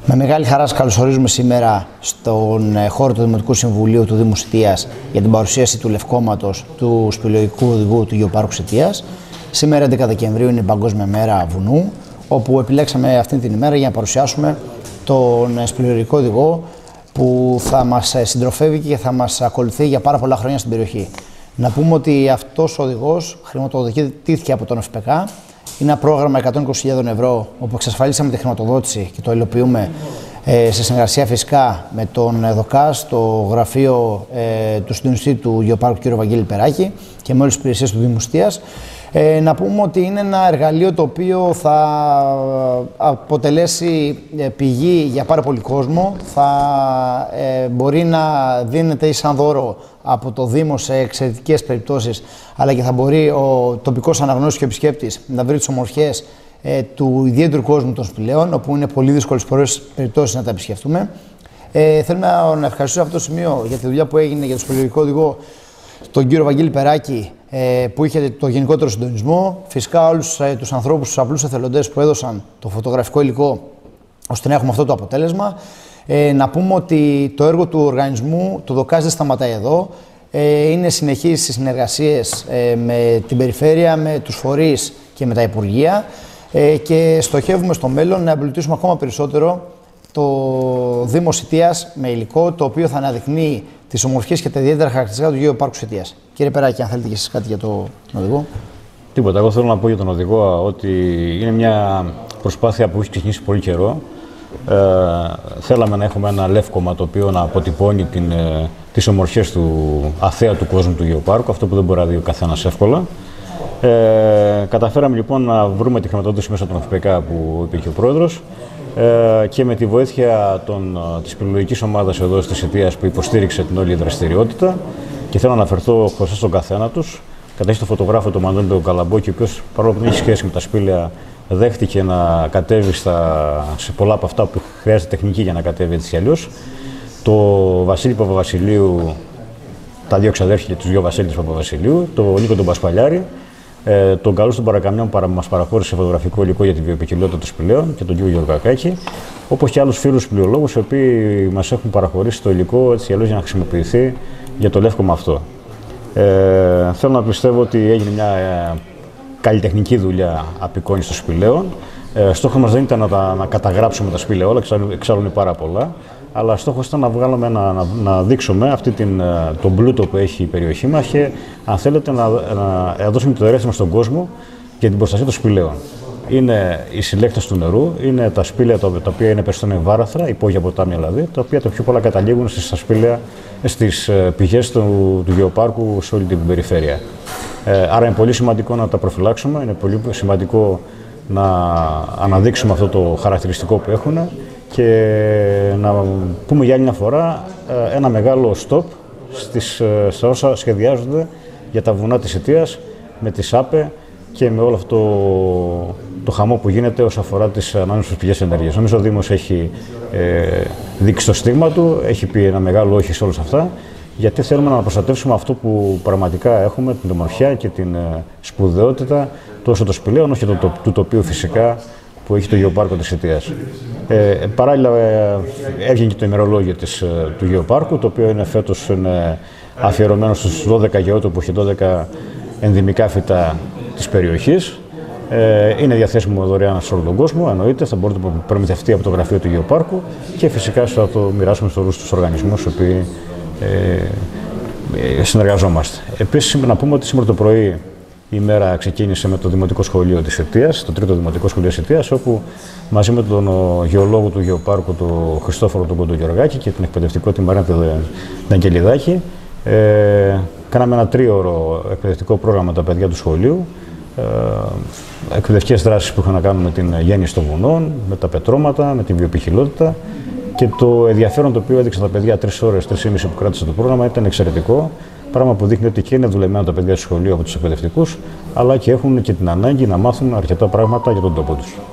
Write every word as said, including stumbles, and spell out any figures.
Με μεγάλη χαρά σας καλωσορίζουμε σήμερα στον χώρο του Δημοτικού Συμβουλίου του Δήμου Σιτίας για την παρουσίαση του λευκόματος του σπηλαιοϊκού οδηγού του Γεωπάρκου Σιτίας. Σήμερα, έντεκα Δεκεμβρίου, είναι η Παγκόσμια Μέρα Βουνού, όπου επιλέξαμε αυτή την ημέρα για να παρουσιάσουμε τον σπηλαιοϊκό οδηγό που θα μας συντροφεύει και θα μας ακολουθεί για πάρα πολλά χρόνια στην περιοχή. Να πούμε ότι αυτός ο οδηγός χρηματοδοτήθηκε από τον ΕΦΠΚ. Είναι ένα πρόγραμμα εκατόν είκοσι χιλιάδες ευρώ, όπου εξασφαλίσαμε τη χρηματοδότηση και το υλοποιούμε ε, σε συνεργασία φυσικά με τον ΔΟΚΑΣ, το γραφείο ε, του συντονιστή του Γεωπάρκου κ. Βαγγέλη Περάκη και με όλες τις υπηρεσίες του Δήμου Σιτίας. Ε, να πούμε ότι είναι ένα εργαλείο το οποίο θα αποτελέσει πηγή για πάρα πολύ κόσμο. Θα ε, μπορεί να δίνεται ή σαν δώρο από το Δήμο σε εξαιρετικές περιπτώσεις, αλλά και θα μπορεί ο τοπικός αναγνώστης και επισκέπτης να βρει τις ομορφιές ε, του ιδιαίτερου κόσμου των σπηλαίων, όπου είναι πολύ δύσκολες πολλές περιπτώσεις να τα επισκεφτούμε. Ε, θέλουμε να ευχαριστήσω αυτό το σημείο για τη δουλειά που έγινε για το σπηλαιοϊκό οδηγό τον κύριο Βαγγέλη Περάκη, ε, που είχε το γενικότερο συντονισμό. Φυσικά όλους ε, τους ανθρώπους, τους απλούς εθελοντές που έδωσαν το φωτογραφικό υλικό ώστε να έχουμε αυτό το αποτέλεσμα. Ε, να πούμε ότι το έργο του οργανισμού, του ΔΟΚΑΣ, δεν σταματάει εδώ. Ε, είναι συνεχείς οι συνεργασίες ε, με την περιφέρεια, με τους φορείς και με τα υπουργεία ε, και στοχεύουμε στο μέλλον να εμπλουτίσουμε ακόμα περισσότερο το Δήμο Σιτίας με υλικό το οποίο θα αναδεικνύει τις ομορφιές και τα ιδιαίτερα χαρακτηριστικά του Γεωπάρκου Σιτίας. Κύριε Περάκη, αν θέλετε και εσείς κάτι για τον οδηγό. Τίποτα. Εγώ θέλω να πω για τον οδηγό ότι είναι μια προσπάθεια που έχει ξεκινήσει πολύ καιρό. Ε, θέλαμε να έχουμε ένα λεύκομα το οποίο να αποτυπώνει την, ε, τις ομορφιές του αθέατου κόσμου του Γεωπάρκου, αυτό που δεν μπορεί να δει ο καθένας εύκολα. Ε, καταφέραμε λοιπόν να βρούμε τη χρηματοδότηση μέσα από τον ΕΦΠΚ που είπε και ο Πρόεδρος ε, και με τη βοήθεια των, της σπηλαιοϊκής ομάδας εδώ στη Σιτίας που υποστήριξε την όλη δραστηριότητα, και θέλω να αναφερθώ χωρίς στον καθένα τους. Καταρχήν τον φωτογράφο του Μανώλη τον Καλαμπόκη, ο οποίος παρόλο που δεν έχει σχέση με τα σπήλαια, δέχτηκε να κατέβει στα, σε πολλά από αυτά που χρειάζεται τεχνική για να κατέβει έτσι κι αλλιώς. Το Βασίλη Παπαβασιλείου, τα δύο ξαδέρφια, τους δύο Βασίλης Παπαβασιλείου, το Νίκο τον Πασπαλιάρη, ε, τον Καλούς τον Παρακαμιών που μας παραχώρησε φωτογραφικό υλικό για τη βιοποικιλότητα των σπηλαίων και τον κύριο Γιώργο Κακάκη, όπως και άλλους φίλους σπηλαιολόγους οι οποίοι μας έχουν παραχωρήσει το υλικό έτσι κι αλλιώς για να χρησιμοποιηθεί για το λεύκομα αυτό. Ε, θέλω να πιστεύω ότι έγινε μια ε, καλλιτεχνική δουλειά απεικόνισης των σπηλαίων. Ε, στόχος μας δεν ήταν να, τα, να καταγράψουμε τα σπήλαια όλα, εξάλλου είναι πάρα πολλά, αλλά στόχος ήταν να, βγάλουμε, να, να, να δείξουμε αυτή την, τον πλούτο που έχει η περιοχή μας και, αν θέλετε, να, να δώσουμε το ερέθισμα στον κόσμο για την προστασία των σπηλαίων. Είναι οι συλλέκτες του νερού, είναι τα σπήλαια τα, τα οποία είναι περισσότερο βάραθρα, υπόγεια ποτάμια δηλαδή, τα οποία τα πιο πολλά καταλήγουν στις, σπήλαια, στις πηγές του, του Γεωπάρκου σε όλη την περιφέρεια. Ε, άρα είναι πολύ σημαντικό να τα προφυλάξουμε, είναι πολύ σημαντικό να αναδείξουμε αυτό το χαρακτηριστικό που έχουν και να πούμε για άλλη μια φορά ένα μεγάλο stop στις, στα όσα σχεδιάζονται για τα βουνά της Σιτίας με τη ΣΑΠΕ και με όλο αυτό το, το χαμό που γίνεται όσον αφορά τις ανανεώσιμες πηγές ενέργειας. Νομίζω ο Δήμος έχει ε, δείξει το στίγμα του, έχει πει ένα μεγάλο όχι σε όλα αυτά, γιατί θέλουμε να προστατεύσουμε αυτό που πραγματικά έχουμε, την ομορφιά και την ε, σπουδαιότητα τόσο των σπηλαίων, όσο και το, το, του τοπίου φυσικά που έχει το Γεωπάρκο της Σιτίας. Ε, παράλληλα, ε, έβγαινε και το ημερολόγιο της, ε, του Γεωπάρκου, το οποίο είναι φέτος είναι αφιερωμένο στους δώδεκα γεώτοπους και δώδεκα ενδυμικά φυτά της περιοχής. Ε, είναι διαθέσιμο δωρεάν σε όλο τον κόσμο, εννοείται, θα μπορείτε να προμηθευτεί από το γραφείο του Γεωπάρκου και φυσικά θα το μοιράσουμε σε όλους τους οργανισμούς οι οποίοι ε, συνεργαζόμαστε. Επίσης, να πούμε ότι σήμερα το πρωί η μέρα ξεκίνησε με το Δημοτικό Σχολείο της Σιτίας, το τρίτο Δημοτικό Σχολείο της Σιτίας, όπου μαζί με τον γεωλόγο του Γεωπάρκου, τον Χριστόφορο τον Κοντογεωργάκη και την εκπαιδευτικό τη Μαρίνα την Αγγελιδάκη, ε, κάναμε ένα τρίωρο εκπαιδευτικό πρόγραμμα με τα παιδιά του σχολείου, ε, εκπαιδευτικές δράσεις που είχαν να κάνουν με την γέννηση των βουνών, με τα πετρώματα, με την βιοποικιλότητα. Και το ενδιαφέρον το οποίο έδειξαν τα παιδιά τρεις ώρες, τρεις και μισή που κράτησε το πρόγραμμα ήταν εξαιρετικό. Πράγμα που δείχνει ότι και είναι δουλεμένα τα παιδιά στο σχολείο από τους εκπαιδευτικούς, αλλά και έχουν και την ανάγκη να μάθουν αρκετά πράγματα για τον τόπο τους.